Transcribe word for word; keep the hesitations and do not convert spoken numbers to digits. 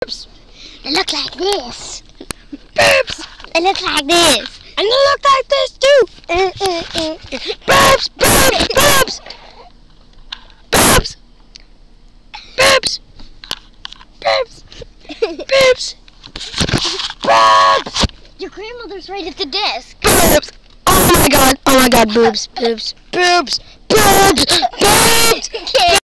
Boobs! They look like this. Boobs! They look like this. And they look like this too. Uh, uh, uh. Boobs! Boobs! Boobs! Boobs! Boobs! Boobs! Boobs! Boobs! Your grandmother's right at the desk. Boobs! Oh my god! Oh my god! Boobs! Boobs! Boobs! Boobs! Boobs!